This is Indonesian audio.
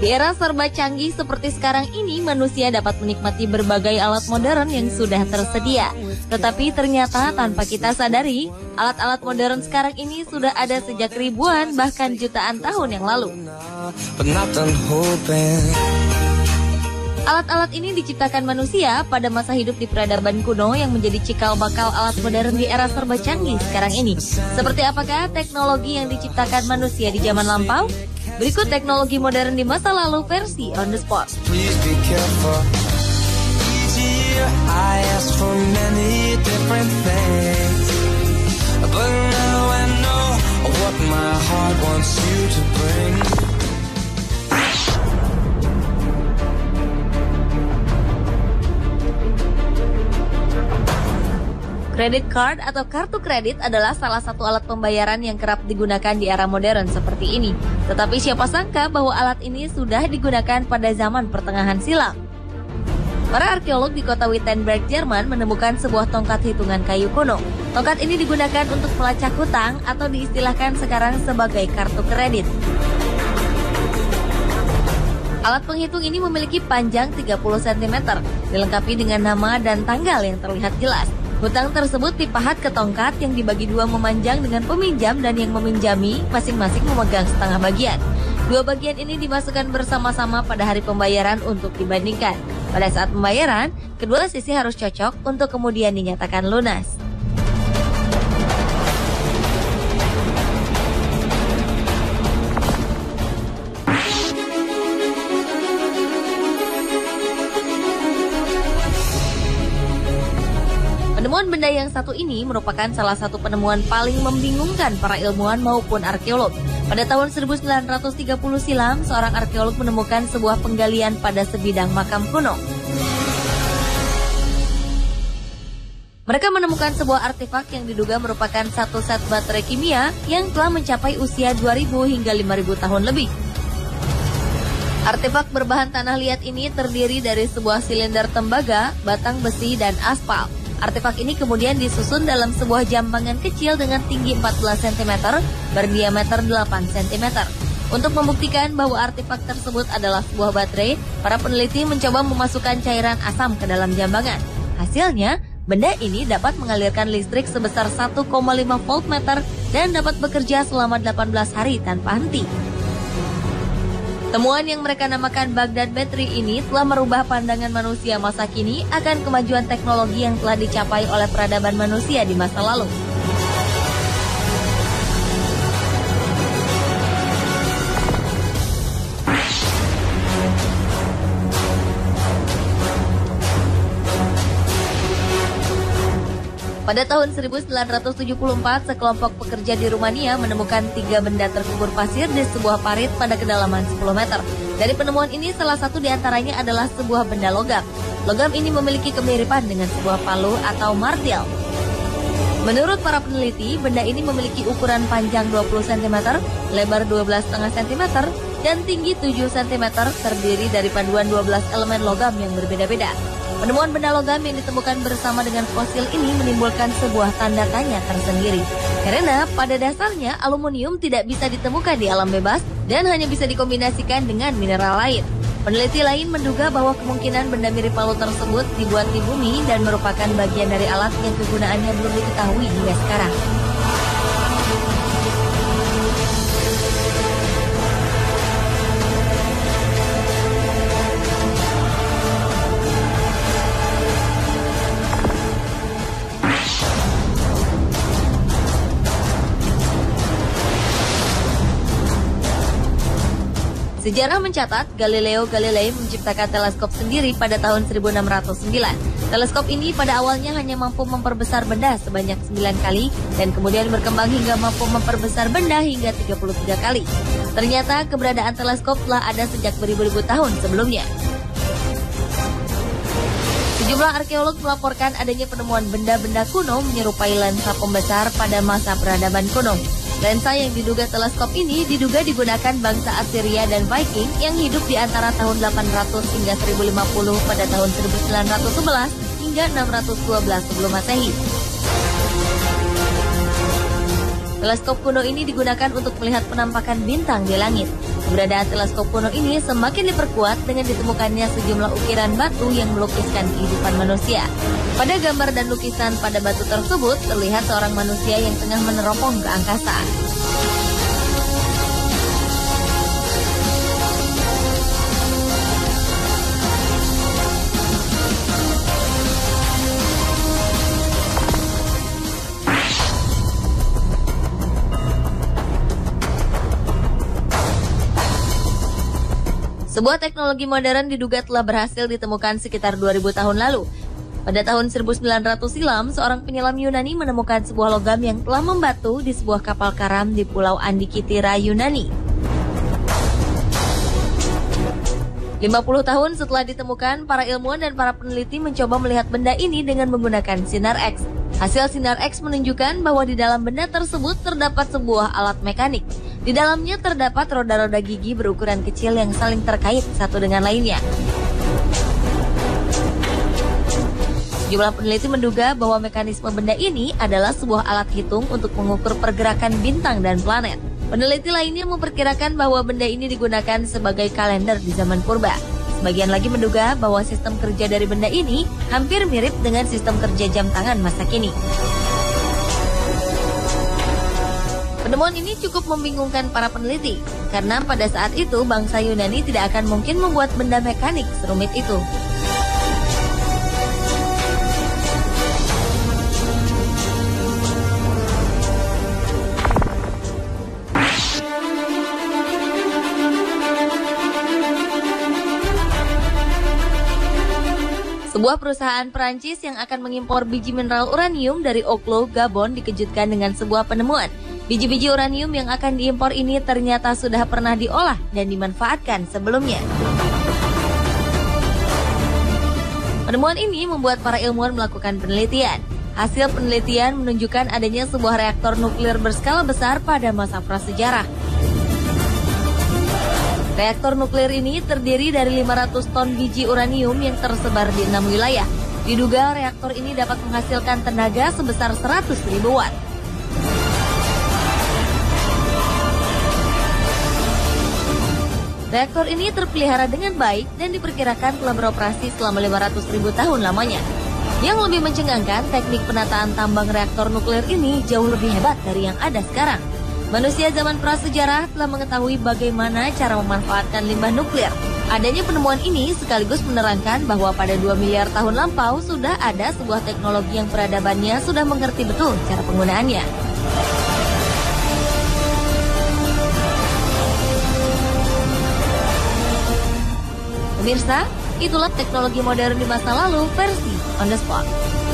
Di era serba canggih seperti sekarang ini, manusia dapat menikmati berbagai alat modern yang sudah tersedia. Tetapi ternyata tanpa kita sadari, alat-alat modern sekarang ini sudah ada sejak ribuan bahkan jutaan tahun yang lalu. Alat-alat ini diciptakan manusia pada masa hidup di peradaban kuno yang menjadi cikal bakal alat modern di era serba canggih sekarang ini. Seperti apakah teknologi yang diciptakan manusia di zaman lampau? Berikut teknologi modern di masa lalu versi on the spot. Credit card atau kartu kredit adalah salah satu alat pembayaran yang kerap digunakan di era modern seperti ini. Tetapi siapa sangka bahwa alat ini sudah digunakan pada zaman pertengahan silam. Para arkeolog di kota Wittenberg, Jerman menemukan sebuah tongkat hitungan kayu kuno. Tongkat ini digunakan untuk melacak hutang atau diistilahkan sekarang sebagai kartu kredit. Alat penghitung ini memiliki panjang 30 cm, dilengkapi dengan nama dan tanggal yang terlihat jelas. Hutang tersebut dipahat ke tongkat yang dibagi dua memanjang dengan peminjam dan yang meminjami masing-masing memegang setengah bagian. Dua bagian ini dimasukkan bersama-sama pada hari pembayaran untuk dibandingkan. Pada saat pembayaran, kedua sisi harus cocok untuk kemudian dinyatakan lunas. Penemuan benda yang satu ini merupakan salah satu penemuan paling membingungkan para ilmuwan maupun arkeolog. Pada tahun 1930 silam, seorang arkeolog menemukan sebuah penggalian pada sebidang makam kuno. Mereka menemukan sebuah artefak yang diduga merupakan satu set baterai kimia yang telah mencapai usia 2000 hingga 5000 tahun lebih. Artefak berbahan tanah liat ini terdiri dari sebuah silinder tembaga, batang besi, dan aspal. Artefak ini kemudian disusun dalam sebuah jambangan kecil dengan tinggi 14 cm, berdiameter 8 cm. Untuk membuktikan bahwa artefak tersebut adalah sebuah baterai, para peneliti mencoba memasukkan cairan asam ke dalam jambangan. Hasilnya, benda ini dapat mengalirkan listrik sebesar 1,5 voltmeter dan dapat bekerja selama 18 hari tanpa henti. Temuan yang mereka namakan Baghdad Battery ini telah merubah pandangan manusia masa kini akan kemajuan teknologi yang telah dicapai oleh peradaban manusia di masa lalu. Pada tahun 1974, sekelompok pekerja di Rumania menemukan 3 benda terkubur pasir di sebuah parit pada kedalaman 10 meter. Dari penemuan ini, salah satu di antaranya adalah sebuah benda logam. Logam ini memiliki kemiripan dengan sebuah palu atau martil. Menurut para peneliti, benda ini memiliki ukuran panjang 20 cm, lebar 12,5 cm, dan tinggi 7 cm, terdiri dari paduan 12 elemen logam yang berbeda-beda. Penemuan benda logam yang ditemukan bersama dengan fosil ini menimbulkan sebuah tanda tanya tersendiri. Karena pada dasarnya aluminium tidak bisa ditemukan di alam bebas dan hanya bisa dikombinasikan dengan mineral lain. Peneliti lain menduga bahwa kemungkinan benda mirip palu tersebut dibuat di bumi dan merupakan bagian dari alat yang kegunaannya belum diketahui hingga sekarang. Sejarah mencatat Galileo Galilei menciptakan teleskop sendiri pada tahun 1609. Teleskop ini pada awalnya hanya mampu memperbesar benda sebanyak 9 kali dan kemudian berkembang hingga mampu memperbesar benda hingga 33 kali. Ternyata keberadaan teleskop telah ada sejak beribu-ribu tahun sebelumnya. Sejumlah arkeolog melaporkan adanya penemuan benda-benda kuno menyerupai lensa pembesar pada masa peradaban kuno. Lensa yang diduga teleskop ini diduga digunakan bangsa Assyria dan Viking yang hidup di antara tahun 800 hingga 1050 pada tahun 1911 hingga 612 sebelum Masehi. Teleskop kuno ini digunakan untuk melihat penampakan bintang di langit. Keberadaan teleskop kuno ini semakin diperkuat dengan ditemukannya sejumlah ukiran batu yang melukiskan kehidupan manusia. Pada gambar dan lukisan pada batu tersebut terlihat seorang manusia yang tengah meneropong ke angkasa. Sebuah teknologi modern diduga telah berhasil ditemukan sekitar 2000 tahun lalu. Pada tahun 1900 silam, seorang penyelam Yunani menemukan sebuah logam yang telah membatu di sebuah kapal karam di Pulau Andikitira, Yunani. 50 tahun setelah ditemukan, para ilmuwan dan para peneliti mencoba melihat benda ini dengan menggunakan sinar X. Hasil sinar X menunjukkan bahwa di dalam benda tersebut terdapat sebuah alat mekanik. Di dalamnya terdapat roda-roda gigi berukuran kecil yang saling terkait satu dengan lainnya. Sejumlah peneliti menduga bahwa mekanisme benda ini adalah sebuah alat hitung untuk mengukur pergerakan bintang dan planet. Peneliti lainnya memperkirakan bahwa benda ini digunakan sebagai kalender di zaman purba. Sebagian lagi menduga bahwa sistem kerja dari benda ini hampir mirip dengan sistem kerja jam tangan masa kini. Penemuan ini cukup membingungkan para peneliti, karena pada saat itu bangsa Yunani tidak akan mungkin membuat benda mekanik serumit itu. Sebuah perusahaan Perancis yang akan mengimpor biji mineral uranium dari Oklo, Gabon dikejutkan dengan sebuah penemuan. Biji-biji uranium yang akan diimpor ini ternyata sudah pernah diolah dan dimanfaatkan sebelumnya. Penemuan ini membuat para ilmuwan melakukan penelitian. Hasil penelitian menunjukkan adanya sebuah reaktor nuklir berskala besar pada masa prasejarah. Reaktor nuklir ini terdiri dari 500 ton biji uranium yang tersebar di 6 wilayah. Diduga reaktor ini dapat menghasilkan tenaga sebesar 100.000 watt. Reaktor ini terpelihara dengan baik dan diperkirakan telah beroperasi selama 500.000 tahun lamanya. Yang lebih mencengangkan, teknik penataan tambang reaktor nuklir ini jauh lebih hebat dari yang ada sekarang. Manusia zaman prasejarah telah mengetahui bagaimana cara memanfaatkan limbah nuklir. Adanya penemuan ini sekaligus menerangkan bahwa pada 2 miliar tahun lampau sudah ada sebuah teknologi yang peradabannya sudah mengerti betul cara penggunaannya. Pemirsa, itulah teknologi modern di masa lalu versi On The Spot.